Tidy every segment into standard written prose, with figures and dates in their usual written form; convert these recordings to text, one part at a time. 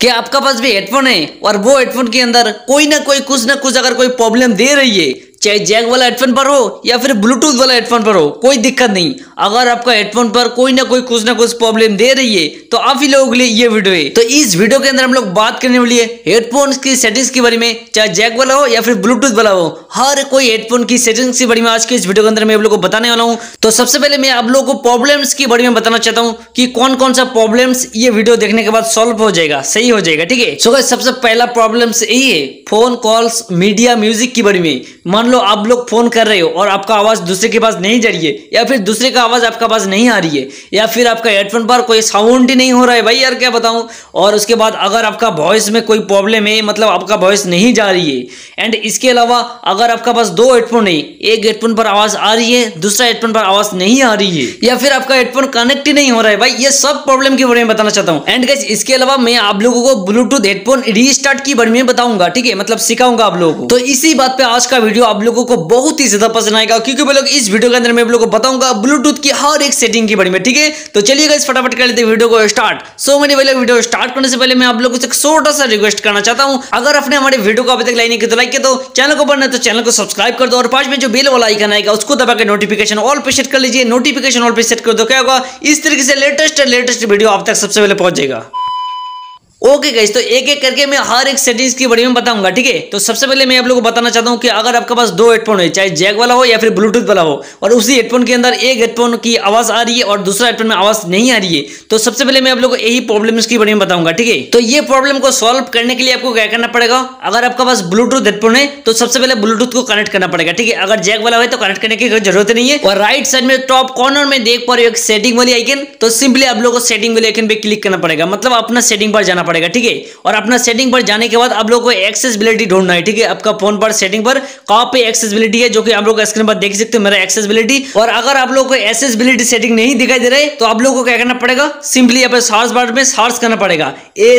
कि आपका पास भी हेडफोन है और वो हेडफोन के अंदर कोई ना कुछ अगर कोई प्रॉब्लम दे रही है, चाहे जैक वाला हेडफोन पर हो या फिर ब्लूटूथ वाला हेडफोन पर हो, कोई दिक्कत नहीं। अगर आपका हेडफोन पर कोई ना कुछ प्रॉब्लम दे रही है तो आप ही लोगों के लिए ये वीडियो है। तो इस वीडियो के अंदर हम लोग बात करने वाली है हेडफोन की सेटिंग्स के बारे में, चाहे जैक वाला हो या फिर ब्लूटूथ वाला हो, हर कोई हेडफोन की सेटिंग्स के बारे में आज के इस वीडियो के अंदर मैं आप लोगों को बताने वाला हूँ। तो सबसे पहले मैं आप लोगों को प्रॉब्लम्स के बारे में बताना चाहता हूँ कि कौन कौन सा प्रॉब्लम्स ये वीडियो देखने के बाद सॉल्व हो जाएगा, सही हो जाएगा, ठीक है। सो गाइस, सबसे पहला प्रॉब्लम्स यही है फोन कॉल्स, मीडिया, म्यूजिक के बारे में। मान लो आप लोग फोन कर रहे हो और आपका आवाज दूसरे के पास नहीं जा रही है, या फिर दूसरे का आवाज आपका पास नहीं आ रही है, या फिर आपका हेडफोन पर कोई साउंड ही नहीं हो रहा है, भाई यार क्या बताऊं। और उसके बाद अगर आपका वॉइस में कोई प्रॉब्लम है, मतलब आपका वॉइस नहीं जा रही है, एंड इसके अलावा अगर आपका पास दो हेडफोन है, एक हेडफोन पर आवाज आ रही है, दूसरा हेडफोन पर आवाज नहीं आ रही है, या फिर आपका हेडफोन कनेक्ट ही नहीं हो रहा है, भाई ये सब प्रॉब्लम के बारे में बताना चाहता हूँ। एंड गाइस, इसके अलावा मैं आप लोगों को ब्लूटूथ हेडफोन रीस्टार्ट की बारे में बताऊंगा, ठीक है, मतलब सिखाऊंगा आप लोगों को। तो इसी बात पे आज का वीडियो आप लोगों को बहुत ही ज्यादा पसंद आएगा, क्योंकि मैं लोग इस वीडियो के अंदर मैं आप लोगों को बताऊंगा ब्लूटूथ की हर एक सेटिंग के बारे में, ठीक है। तो चलिए गाइस फटाफट कर लेते हैं वीडियो को स्टार्ट। सो मेरे वाले वीडियो स्टार्ट करने से पहले मैं आप लोगों से एक छोटा सा रिक्वेस्ट करना चाहता हूं, अगर आपने हमारे वीडियो को अभी तक लाइक नहीं किया तो लाइक कर दो, चैनल को बनना है तो चैनल को सब्सक्राइब कर दो, और पास में जो बेल वाला आइकन आएगा उसको दबा के नोटिफिकेशन ऑल पे सेट कर लीजिए। नोटिफिकेशन ऑल पे सेट कर दो, क्या होगा, इस तरीके से लेटेस्ट वीडियो आप तक सबसे पहले पहुंच जाएगा। ओके गाइस, तो एक एक करके मैं हर एक सेटिंग्स के बारे में बताऊंगा, ठीक है। तो सबसे पहले मैं आप लोगों को बताना चाहता हूं कि अगर आपके पास दो हेडफोन है, चाहे जैक वाला हो या फिर ब्लूटूथ वाला हो, और उसी हेडफोन के अंदर एक हेडफोन की आवाज आ रही है और दूसरा हेडफोन में आवाज नहीं आ रही है, तो सबसे पहले मैं आप लोगों को यही प्रॉब्लम्स के बारे में बताऊंगा, ठीक है। तो ये प्रॉब्लम को सॉल्व करने के लिए आपको क्या करना पड़ेगा, अगर आपका पास ब्लूटूथ हेडफोन है तो सबसे पहले ब्लूटूथ को कनेक्ट करना पड़ेगा, ठीक है। अगर जैक वाला है तो कनेक्ट करने की कोई जरूरत नहीं है। और राइट साइड में टॉप कॉर्नर में देख पा रहे हो एक सेटिंग वाली आइकन, तो सिंपली आप लोगों को सेटिंग वाली आइकन पे क्लिक करना पड़ेगा, मतलब अपना सेटिंग पर जाना पड़ेगा, ठीक है। और अपना सेटिंग पर जाने के बाद आप लोगों को एक्सेसिबिलिटी ढूंढना है, ठीक है। आपका फोन पर सेटिंग पर कहां पे एक्सेसिबिलिटी है, जो कि आप लोग स्क्रीन पर देख सकते हो मेरा एक्सेसिबिलिटी। और अगर आप लोगों को एक्सेसिबिलिटी सेटिंग नहीं दिखाई दे रहा है तो आप लोगों को क्या करना पड़ेगा, सिंपली यहाँ पे सर्च बार में सर्च करना पड़ेगा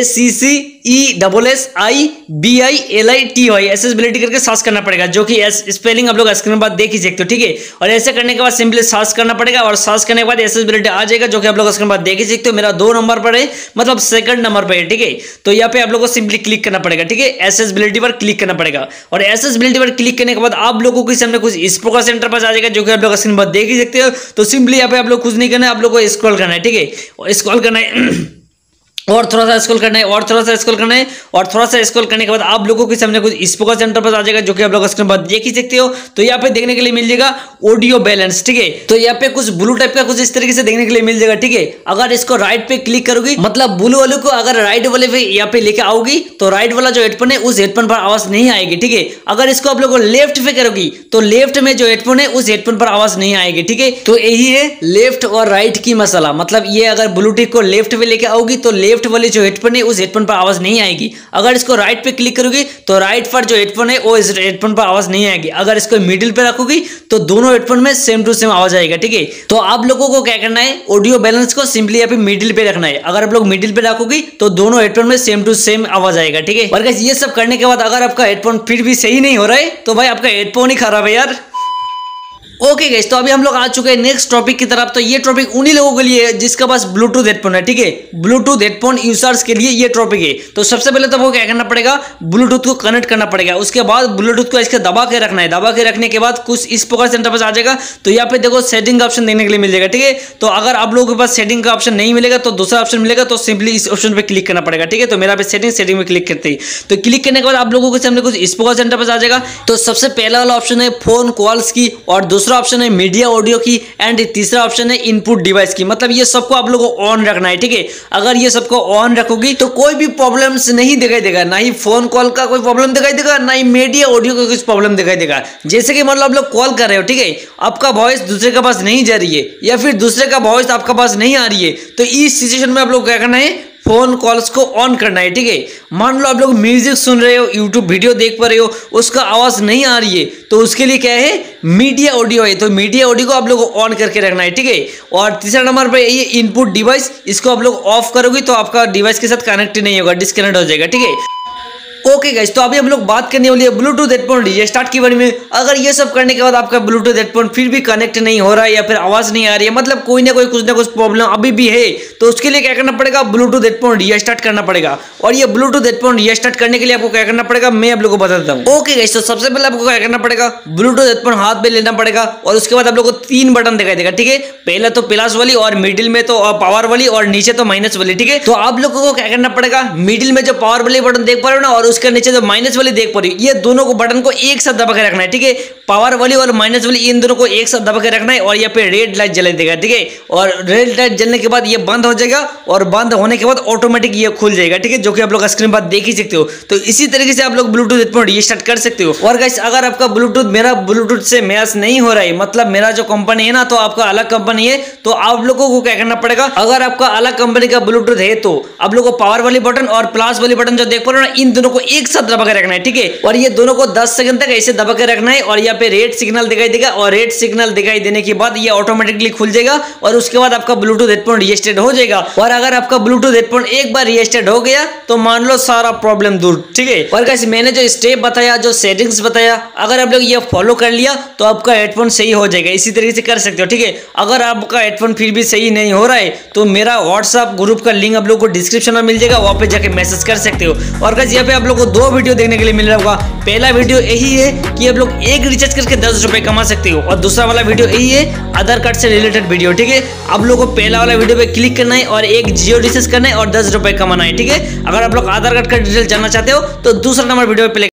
ACCESSIBILITY एक्सेसिबिलिटी करके सर्च करना पड़ेगा, जो कि स्पेलिंग आप लोग स्क्रीन पर देख ही सकते हो, ठीक है। और ऐसे करने के बाद सिंपली सर्च करना पड़ेगा, और सर्च करने के बाद एक्सेसिबिलिटी आ जाएगा, जो कि आप लोग स्क्रीन पर देख ही सकते हो मेरा 2 नंबर पर है, मतलब सेकंड नंबर पर है, ठीक है। तो यहाँ पे आप लोगों को सिंपली क्लिक करना पड़ेगा, ठीक है, एक्सेसिबिलिटी पर क्लिक करना पड़ेगा। और एक्सेसिबिलिटी पर क्लिक करने के बाद आप लोगों के सामने कुछ इस प्रकार से इंटरफेस आ जाएगा, जो कि आप लोग स्क्रीन पर देख ही सकते हो। तो सिंपली यहाँ पे आप लोग कुछ नहीं करना है, आप लोग को स्क्रॉल करना है, ठीक है, और स्क्रॉल करना है और थोड़ा सा स्क्रॉल करना है, और थोड़ा सा स्क्रॉल करना है, और थोड़ा सा स्क्रॉल करने के बाद आप लोगों के सामने कुछ इस प्रकार से इंटरफेस आ जाएगा, जो कि आप लोग स्क्रीन पर देख ही सकते हो। तो यहाँ पे देखने के लिए मिल जाएगा ऑडियो बैलेंस, ठीक है। तो यहाँ पे कुछ ब्लू टाइप का कुछ इस तरीके से देखने के लिए मिल जाएगा, ठीक है। अगर इसको राइट पे क्लिक करोगी, मतलब ब्लू वाले को अगर राइट वाले पे यहाँ पे लेके आओगी, तो राइट वाला जो हेडफोन है उस हेडफोन पर आवाज नहीं आएगी, ठीक है। अगर इसको आप लोगों को लेफ्ट पे करोगी तो लेफ्ट में जो हेडफोन है उस हेडफोन पर आवाज नहीं आएगी, ठीक है। तो यही है लेफ्ट और राइट की मसला, मतलब ये अगर ब्लूटूथ को लेफ्ट पे लेके आओगी तो लेफ्ट वाले जो हेडफोन उस हेडफोन पर आवाज नहीं आएगी। अगर इसको राइट पे क्लिक करोगी तो राइट पर जो हेडफोन है वो इस हेडफोन पर आवाज नहीं आएगी। अगर इसको मिडिल पे रखोगी तो दोनों हेडफोन में सेम टू सेम आवाज आएगा, ठीक है। तो आप लोगों को क्या करना है, ऑडियो बैलेंस को सिंपली यहाँ पे मिडिल पे रखना है। अगर आप लोग मिडिल पे रखोगी तो दोनों हेडफोन में सेम टू सेम आवाज आएगा, ठीक है। और गाइस, ये सब करने के बाद अगर आपका हेडफोन फिर भी सही नहीं हो रहा है तो भाई आपका हेडफोन ही खराब है यार। ओके गाइस, तो अभी हम लोग आ चुके हैं नेक्स्ट टॉपिक की तरफ। तो ये टॉपिक उन्हीं लोगों के लिए है जिसका पास ब्लूटूथ हेडफोन है, ठीक है। ब्लूटूथ हेडफोन यूजर्स के लिए ये टॉपिक है। तो सबसे पहले तो वो क्या करना पड़ेगा, ब्लूटूथ को कनेक्ट करना पड़ेगा। उसके बाद ब्लूटूथ को इसके दबा के रखना है। दबा के रखने के बाद कुछ इस प्रकार से इंटरफेस आ जाएगा। तो यहाँ पे देखो सेटिंग का ऑप्शन देखने के लिए मिल जाएगा, ठीक है। तो अगर आप लोगों के पास सेटिंग का ऑप्शन नहीं मिलेगा तो दूसरा ऑप्शन मिलेगा, तो सिंपली इस ऑप्शन पे क्लिक करना पड़ेगा, ठीक है। तो मेरा पे सेटिंग में क्लिक करते ही तो क्लिक करने के बाद आप लोगों के सामने कुछ इस प्रकार से इंटरफेस आ जाएगा। तो सबसे पहला वाला ऑप्शन है फोन कॉल्स की, और दूसरा ऑप्शन है मीडिया ऑडियो की, एंड तीसरा ऑप्शन है इनपुट डिवाइस की। मतलब ये सबको आप लोगों को ऑन रखना है, ठीक है। अगर ये सबको ऑन रखोगी तो कोई भी प्रॉब्लम्स नहीं दिखाई देगा, ना ही फोन कॉल का कोई प्रॉब्लम दिखाई देगा, ना ही मीडिया ऑडियो का कुछ प्रॉब्लम दिखाई देगा। जैसे कि मान लो आप लोग कॉल कर रहे हो, ठीक है, आपका वॉइस दूसरे के पास नहीं जा रही है, या फिर दूसरे का वॉइस आपका पास नहीं आ रही है, तो इस सिचुएशन में आप लोग क्या करना है, फोन कॉल्स को ऑन करना है, ठीक है। मान लो आप लोग म्यूजिक सुन रहे हो, यूट्यूब वीडियो देख पा रहे हो, उसका आवाज नहीं आ रही है, तो उसके लिए क्या है, मीडिया ऑडियो है। तो मीडिया ऑडियो को आप लोग को ऑन करके रखना है, ठीक है। और तीसरा नंबर पर ये इनपुट डिवाइस, इसको आप लोग ऑफ करोगे तो आपका डिवाइस के साथ कनेक्ट नहीं होगा, डिस्कनेक्ट हो जाएगा, ठीक है। ओके गाइस, तो अभी हम लोग बात करने वाली है ब्लूटूथ हेडफोन रीस्टार्ट के बारे में। अगर ये सब करने के बाद आपका ब्लूटूथ हेडफोन फिर भी कनेक्ट नहीं हो रहा है या फिर आवाज नहीं आ रही है, मतलब कोई ना कोई कुछ ना कुछ प्रॉब्लम अभी भी है, तो उसके लिए क्या करना पड़ेगा, ब्लूटूथ हेडफोन रीस्टार्ट करना पड़ेगा। और ये ब्लूटूथ हेडफोन रीस्टार्ट करने के लिए आपको क्या करना पड़ेगा, मैं आप लोगों को बता देता हूँ। ओके गाइस, तो सबसे पहले आपको क्या करना पड़ेगा, ब्लूटूथ हेडफोन हाथ में लेना पड़ेगा और उसके बाद आप लोगों को 3 बटन दिखाई देगा, ठीक है। पहला तो प्लस वाली और मिडिल में तो पावर वाली और नीचे तो माइनस वाली, ठीक है। तो आप लोगों को क्या करना पड़ेगा, मिडिल में जो पावर वाली बटन देख पा रहे हो ना और उसके नीचे जो माइनस वाली देख पा रही हो, ये दोनों को बटन को एक साथ दबा के रखना है, ठीक है। पावर वाली और माइनस वाली इन दोनों को एक साथ दबा के रखना है और यहाँ पे रेड लाइट जला देगा, ठीक है। और रेड लाइट जलने के बाद ये बंद हो जाएगा और बंद होने के बाद ऑटोमेटिक ये खुल जाएगा, ठीक है, जो कि आप लोग स्क्रीन पर देख ही सकते हो। तो इसी तरीके से आप लोग ब्लूटूथ हेडफोन रीस्टार्ट कर सकते हो। और गाइस, अगर आपका ब्लूटूथ मेरा ब्लूटूथ से मैच नहीं हो रहा है, मतलब मेरा जो कंपनी है ना तो आपका अलग कंपनी है, तो आप लोगों को क्या करना पड़ेगा, अगर आपका अलग कंपनी का ब्लूटूथ है तो आप लोगों को पावर वाली बटन और प्लस वाली बटन जो देख पा रहे हो ना, इन दोनों को एक साथ दबा के रखना है, ठीक है। और ये दोनों को 10 सेकंड तक ऐसे दबा के रखना है और यहाँ पे रेड सिग्नल दिखाई देगा और रेड सिग्नल दिखाई देने के बाद ये ऑटोमेटिकली खुल जाएगा और उसके बाद आपका ब्लूटूथ हेडफोन रीस्टार्ट हो जाएगा। और अगर आपका ब्लूटूथ हेडफोन एक बार रीस्टार्ट हो गया तो मान लो सारा प्रॉब्लम दूर, ठीक है। और गाइस, मैंने जो स्टेप बताया, जो सेटिंग्स बताया, अगर आप लोग ये फॉलो कर लिया तो आपका हेडफोन सही हो जाएगा। इसी तरीके से कर सकते हो, ठीक है। अगर आपका हेडफोन फिर भी सही नहीं हो रहा है तो मेरा व्हाट्सएप ग्रुप का लिंक आप लोग को डिस्क्रिप्शन में मिल जाएगा, वहां पे जाके मैसेज कर सकते हो। और गाइस, यहाँ पे आप लोग को 2 वीडियो देखने के लिए मिल रहा होगा। पहला वीडियो यही है कि आप लोग एक रिचार्ज करके 10 रुपए कमा सकते हो और दूसरा वाला वीडियो यही है आधार कार्ड से रिलेटेड वीडियो, ठीक है। आप लोगों को पहला वाला वीडियो पे क्लिक करना है और एक जियो रिचार्ज करना है और 10 रुपए कमाना है, ठीक है। अगर आप लोग आधार कार्ड का डिटेल जानना चाहते हो तो दूसरा नंबर वीडियो पे